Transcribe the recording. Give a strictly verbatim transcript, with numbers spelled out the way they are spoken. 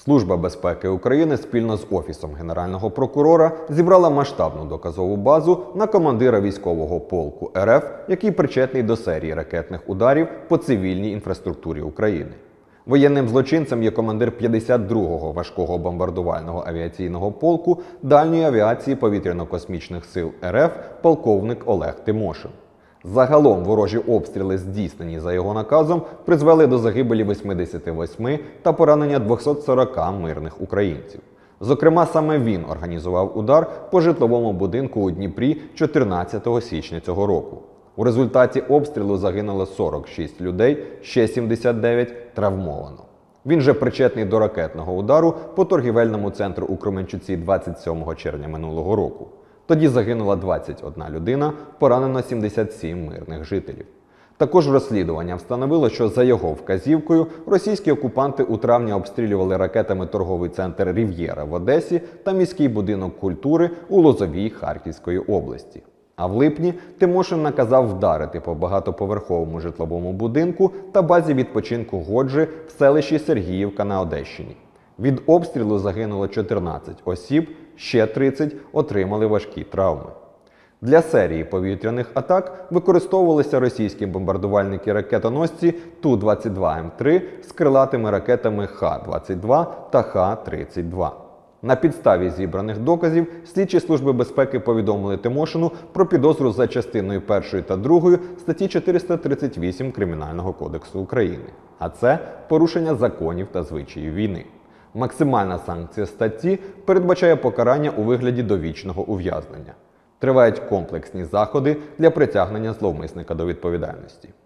Служба безпеки України спільно з Офісом Генерального прокурора зібрала масштабну доказову базу на командира військового полку РФ, який причетний до серії ракетних ударів по цивільній інфраструктурі України. Воєнним злочинцем є командир п'ятдесят другого важкого бомбардувального авіаційного полку дальньої авіації повітряно-космічних сил РФ полковник Олег Тимошин. Загалом ворожі обстріли, здійснені за його наказом, призвели до загибелі восьмидесяти восьми та поранення двохсот сорока мирних українців. Зокрема, саме він організував удар по житловому будинку у Дніпрі чотирнадцятого січня цього року. У результаті обстрілу загинуло сорок шість людей, ще сімдесят дев'ять травмовано. Він же причетний до ракетного удару по торгівельному центру у Кременчуці двадцять сьомого червня минулого року. Тоді загинула двадцять одна людина, поранено сімдесят сім мирних жителів. Також розслідування встановило, що за його вказівкою російські окупанти у травні обстрілювали ракетами торговий центр «Рів'єра» в Одесі та міський будинок культури у Лозовій Харківської області. А в липні Тимошин наказав вдарити по багатоповерховому житловому будинку та базі відпочинку Годжі в селищі Сергіївка на Одещині. Від обстрілу загинуло чотирнадцять осіб, ще тридцять отримали важкі травми. Для серії повітряних атак використовувалися російські бомбардувальники-ракетоносці Ту двадцять два М три з крилатими ракетами Х двадцять два та Х тридцять два. На підставі зібраних доказів слідчі служби безпеки повідомили Тимошину про підозру за частиною першою та другою статті чотириста тридцять вісім Кримінального кодексу України. А це порушення законів та звичаїв війни. Максимальна санкція статті передбачає покарання у вигляді довічного ув'язнення. Тривають комплексні заходи для притягнення зловмисника до відповідальності.